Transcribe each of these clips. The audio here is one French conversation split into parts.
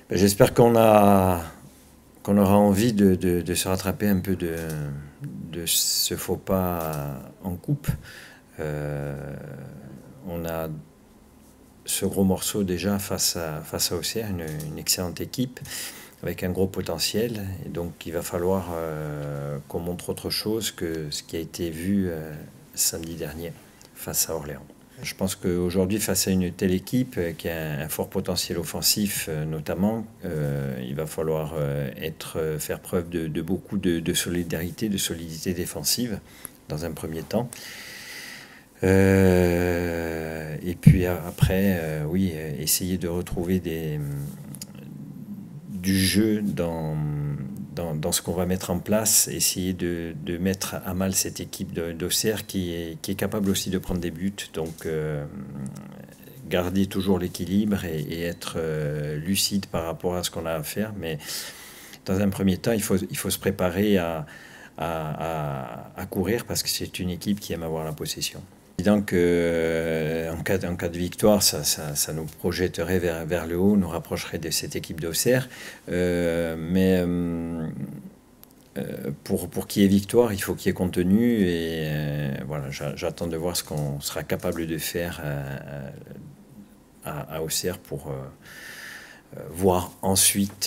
J'espère qu'on aura envie de se rattraper un peu de ce faux pas en coupe. Euh, on a ce gros morceau déjà face à Auxerre, une excellente équipe avec un gros potentiel. Et donc il va falloir qu'on montre autre chose que ce qui a été vu samedi dernier face à Orléans. Je pense qu'aujourd'hui, face à une telle équipe qui a un fort potentiel offensif notamment, il va falloir faire preuve de beaucoup de solidarité, de solidité défensive dans un premier temps. Et puis après, oui, essayer de retrouver du jeu dans ce qu'on va mettre en place, essayer de mettre à mal cette équipe d'Auxerre qui est capable aussi de prendre des buts. Donc garder toujours l'équilibre et être lucide par rapport à ce qu'on a à faire. Mais dans un premier temps, il faut se préparer à courir parce que c'est une équipe qui aime avoir la possession. Donc, en cas de victoire, ça nous projetterait vers le haut, nous rapprocherait de cette équipe d'Auxerre. Pour qu'il y ait victoire, il faut qu'il y ait contenu. Et voilà, j'attends de voir ce qu'on sera capable de faire à Auxerre pour voir ensuite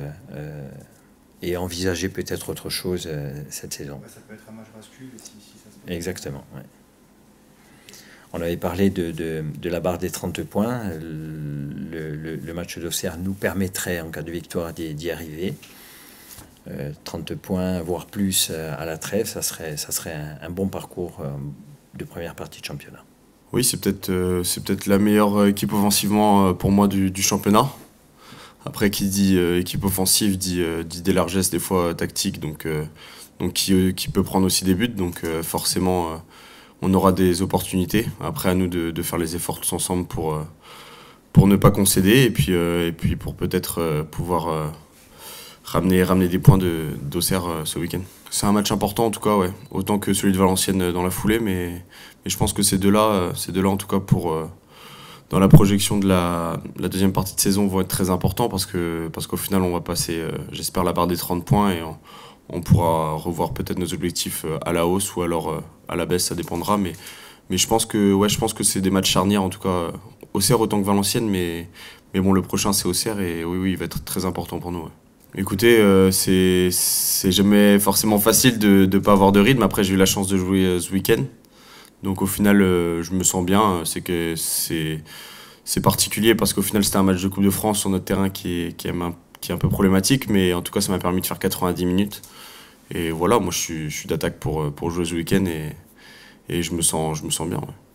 et envisager peut-être autre chose cette saison. Ça peut être un match bascule si ça se passe. Exactement, ouais. On avait parlé de la barre des 30 points. Le match d'Auxerre nous permettrait, en cas de victoire, d'y arriver. 30 points, voire plus à la trêve, ça serait un bon parcours de première partie de championnat. Oui, c'est peut-être la meilleure équipe offensivement pour moi du championnat. Après, qui dit équipe offensive dit des largesses, des fois tactiques, donc qui peut prendre aussi des buts. Donc forcément, on aura des opportunités. Après, à nous de faire les efforts tous ensemble pour ne pas concéder et puis pour peut-être pouvoir ramener des points d'Auxerre ce week-end. C'est un match important en tout cas, ouais. Autant que celui de Valenciennes dans la foulée, mais je pense que ces deux-là en tout cas dans la projection de la deuxième partie de saison vont être très importants parce qu'au final on va passer, j'espère, la barre des 30 points et on pourra revoir peut-être nos objectifs à la hausse ou alors à la baisse, ça dépendra. Mais je pense que c'est des matchs charnières en tout cas. Auxerre autant que Valenciennes, mais bon, le prochain c'est Auxerre et oui, il va être très important pour nous. Ouais. Écoutez, c'est jamais forcément facile de ne pas avoir de rythme. Après, j'ai eu la chance de jouer ce week-end. Donc au final, je me sens bien. C'est particulier parce qu'au final, c'était un match de Coupe de France sur notre terrain qui est un peu problématique. Mais en tout cas, ça m'a permis de faire 90 minutes. Et voilà, moi, je suis d'attaque pour jouer ce week-end et je me sens bien. Ouais.